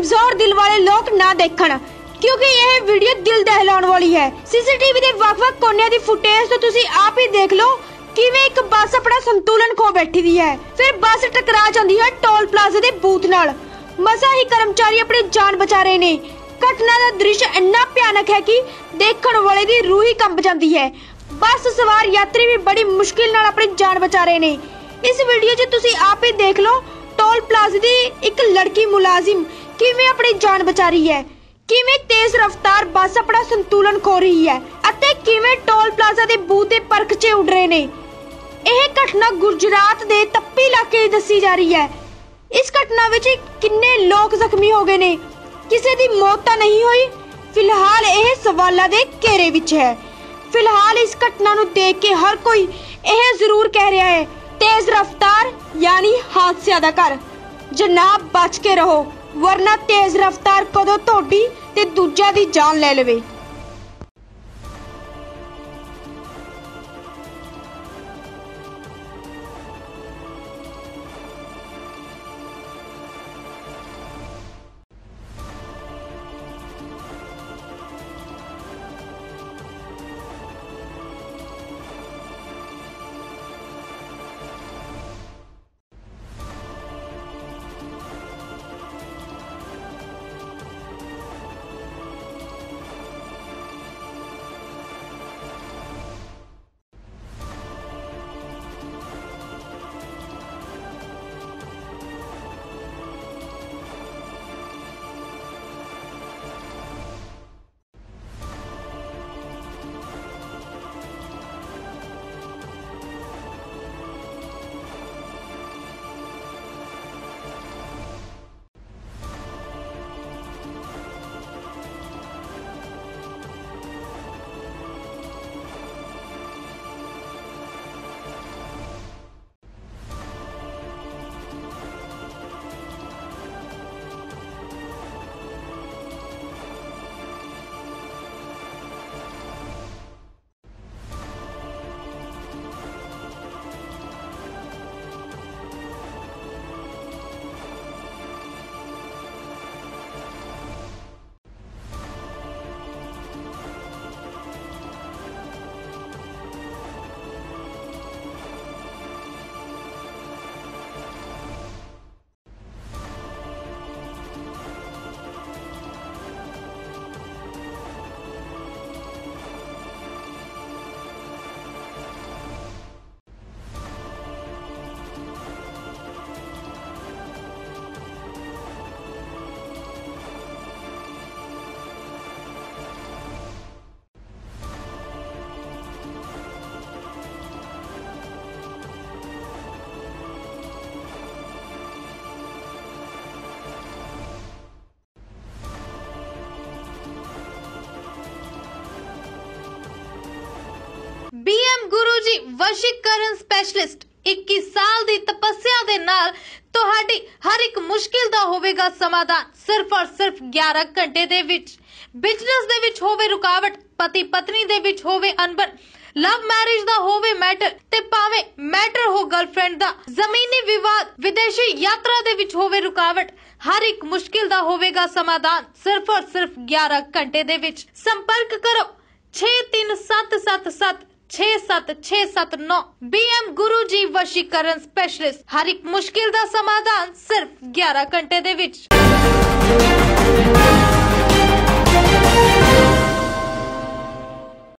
कमजोर दिल वाले लोग ना देखण, क्योंकि यह वीडियो दिल दहलाउण वाली है। सीसीटीवी ਦੇ ਵੱਖ-ਵੱਖ ਕੋਨਿਆਂ ਦੀ ਫੁਟੇਜ ਤੋਂ ਤੁਸੀਂ ਆਪ ਹੀ ਦੇਖ ਲਓ ਕਿਵੇਂ ਇੱਕ ਬੱਸ ਆਪਣਾ ਸੰਤੁਲਨ ਖੋ ਬੈਠੀ ਦੀ ਹੈ। ਫਿਰ ਬੱਸ ਟਕਰਾ ਜਾਂਦੀ ਹੈ ਟੋਲ ਪਲਾਜ਼ੇ ਦੇ ਬੂਥ ਨਾਲ। ਮਸਾ ਹੀ ਕਰਮਚਾਰੀ ਆਪਣੀ ਜਾਨ ਬਚਾ ਰਹੇ ਨੇ। ਘਟਨਾ ਦਾ ਦ੍ਰਿਸ਼ ਇੰਨਾ ਭਿਆਨਕ ਹੈ ਕਿ ਦੇਖਣ ਵਾਲੇ ਦੀ ਰੂਹ ਹੀ ਕੰਬ ਜਾਂਦੀ ਹੈ। ਬੱਸ ਸਵਾਰ ਯਾਤਰੀ ਵੀ ਬੜੀ ਮੁਸ਼ਕਿਲ ਨਾਲ ਆਪਣੀ ਜਾਨ ਬਚਾ ਰਹੇ ਨੇ। ਇਸ ਵੀਡੀਓ 'ਚ ਤੁਸੀਂ ਆਪ ਹੀ ਦੇਖ ਲਓ ਟੋਲ ਪਲਾਜ਼ੇ ਦੀ ਇੱਕ ਲੜਕੀ ਮੁਲਾਜ਼ਮ ਕਿਵੇਂ ਆਪਣੀ ਜਾਨ ਬਚਾ ਰਹੀ ਹੈ, ਕਿਵੇਂ ਤੇਜ਼ ਰਫ਼ਤਾਰ ਬੱਸ ਆਪਣਾ ਸੰਤੁਲਨ ਖੋ ਰਹੀ ਹੈ ਅਤੇ ਕਿਵੇਂ ਟੋਲ ਪਲਾਜ਼ਾ ਦੇ ਬੂਥ ਤੇ ਪਰਖਚੇ ਉੱਡ ਰਹੇ ਨੇ। ਇਹ ਘਟਨਾ ਗੁਜਰਾਤ ਦੇ ਤੱਪੀ ਇਲਾਕੇ ਦੀ ਦੱਸੀ ਜਾ ਰਹੀ ਹੈ। ਇਸ ਘਟਨਾ ਵਿੱਚ ਕਿੰਨੇ ਲੋਕ ਜ਼ਖਮੀ ਹੋ ਗਏ ਨੇ, ਕਿਸੇ ਦੀ ਮੌਤ ਤਾਂ ਨਹੀਂ ਹੋਈ। ਫਿਲਹਾਲ ਇਹ ਸਵਾਲਾਂ ਦੇ ਘੇਰੇ ਵਿੱਚ ਹੈ। ਫਿਲਹਾਲ ਇਸ ਘਟਨਾ ਨੂੰ ਦੇਖ ਕੇ ਹਰ ਕੋਈ ਇਹ ਜ਼ਰੂਰ ਕਹਿ ਰਿਹਾ ਹੈ, तेज रफ्तार यानी हादसियां दा घर। जनाब बच के रहो, वरना तेज रफ्तार कदों तोड़ी ते दूजा दी जान ले लवे। BM गुरु जी वशीकरण स्पेशलिस्ट 21 साल ਦੀ ਤਪੱਸਿਆ ਦੇ ਨਾਲ ਤੁਹਾਡੀ ਹਰ ਇੱਕ ਮੁਸ਼ਕਿਲ ਦਾ ਹੋਵੇਗਾ ਸਮਾਧਾਨ ਸਿਰਫ ਔਰ ਸਿਰਫ 11 ਘੰਟੇ ਦੇ ਵਿੱਚ। ਬਿਜ਼ਨਸ ਦੇ ਵਿੱਚ ਹੋਵੇ ਰੁਕਾਵਟ, ਪਤੀ ਪਤਨੀ ਦੇ ਵਿੱਚ ਹੋਵੇ ਅਨਬਨ, ਲਵ ਮੈਰਿਜ ਦਾ ਹੋਵੇ ਮੈਟਰ ਤੇ ਭਾਵੇਂ ਮੈਟਰ ਹੋ ਗਰਲਫ੍ਰੈਂਡ ਦਾ, ਜ਼ਮੀਨੀ ਵਿਵਾਦ, ਵਿਦੇਸ਼ੀ ਯਾਤਰਾ ਦੇ ਵਿੱਚ ਹੋਵੇ ਰੁਕਾਵਟ, ਹਰ ਇੱਕ ਮੁਸ਼ਕਿਲ ਦਾ ਹੋਵੇਗਾ ਸਮਾਧਾਨ ਸਿਰਫ ਔਰ ਸਿਰਫ 11 ਘੰਟੇ ਦੇ ਵਿੱਚ। ਸੰਪਰਕ ਕਰੋ 63777 67679 BM गुरु जी वशीकरण स्पेशलिस्ट। हर एक मुश्किल का समाधान सिर्फ 11 घंटे दे विच।